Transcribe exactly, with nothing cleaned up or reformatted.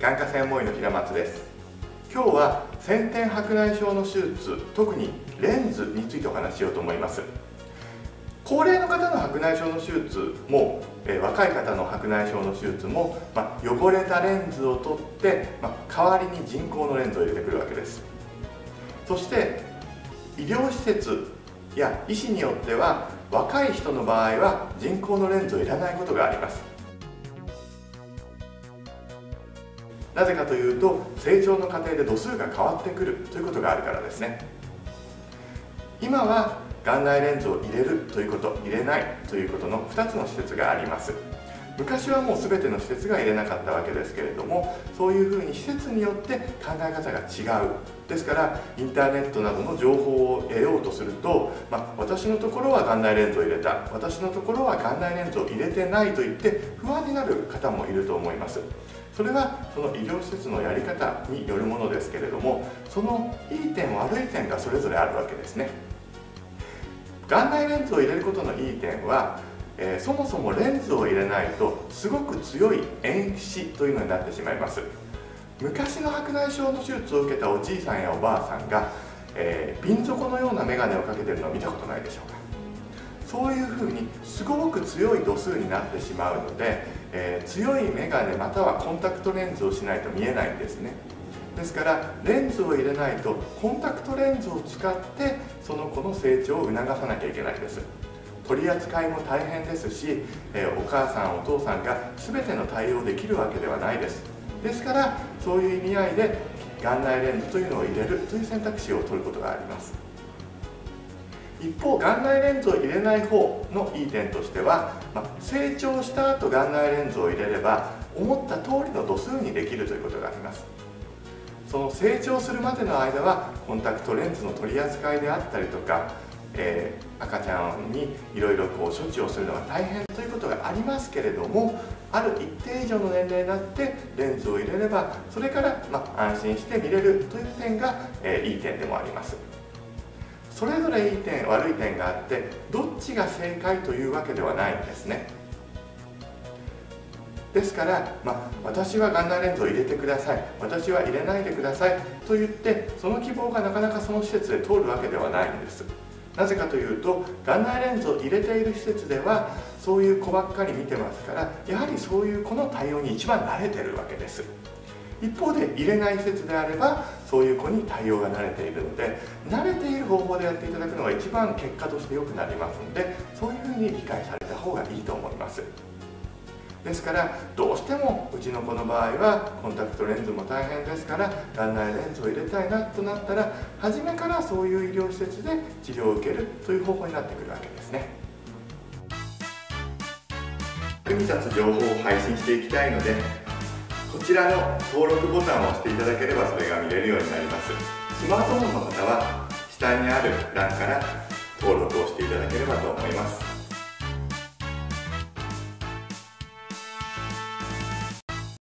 眼科専門医の平松です。今日は先天白内障の手術、特にレンズについてお話ししようと思います。高齢の方の白内障の手術も、えー、若い方の白内障の手術も、まあ、汚れたレンズを取って、まあ、代わりに人工のレンズを入れてくるわけです。そして医療施設や医師によっては若い人の場合は人工のレンズをいらないことがあります。なぜかというと、成長の過程で度数が変わってくるということがあるからですね。今は眼内レンズを入れるということ、入れないということのふたつの施設があります。昔はもう全ての施設が入れなかったわけですけれども、そういうふうに施設によって考え方が違う。ですからインターネットなどの情報を得ようとすると、まあ、私のところは眼内レンズを入れた、私のところは眼内レンズを入れてないと言って不安になる方もいると思います。それはその医療施設のやり方によるものですけれども、そのいい点悪い点がそれぞれあるわけですね。眼内レンズを入れることのいい点は、えー、そもそもレンズを入れないとすごく強い遠視というのになってしまいます。昔の白内障の手術を受けたおじいさんやおばあさんが、えー、瓶底のような眼鏡をかけているのを見たことないでしょうか。そういうふうにすごく強い度数になってしまうので、えー、強い眼鏡またはコンタクトレンズをしないと見えないんですね。ですからレンズを入れないとコンタクトレンズを使ってその子の成長を促さなきゃいけないです。取り扱いも大変ですし、えー、お母さんお父さんが全ての対応できるわけではないです。ですからそういう意味合いで眼内レンズというのを入れるという選択肢を取ることがあります。一方、眼内レンズを入れない方のいい点としては、まあ、成長した後眼内レンズを入れれば思った通りの度数にできるということがあります。その成長するまでの間はコンタクトレンズの取り扱いであったりとか、えー、赤ちゃんにいろいろこう処置をするのが大変ということがありますけれども、ある一定以上の年齢になってレンズを入れればそれから、まあ、安心して見れるという点が、えー、いい点でもあります。それぞれいい点悪い点があって、どっちが正解というわけではないんですね。ですから、まあ、私は眼内レンズを入れてください、私は入れないでくださいと言ってその希望がなかなかその施設で通るわけではないんです。なぜかというと、眼内レンズを入れている施設ではそういう子ばっかり見てますから、やはりそういう子の対応に一番慣れてるわけです。一方で入れない施設であればそういう子に対応が慣れているので、慣れている方法でやっていただくのが一番結果として良くなりますので、そういうふうに理解された方がいいと思います。ですからどうしてもうちの子の場合はコンタクトレンズも大変ですから眼内レンズを入れたいなとなったら、初めからそういう医療施設で治療を受けるという方法になってくるわけですね。役に立つ情報を配信していきたいので、こちらの登録ボタンを押していただければそれが見れるようになります。スマートフォンの方は下にある欄から登録をしていただければと思います。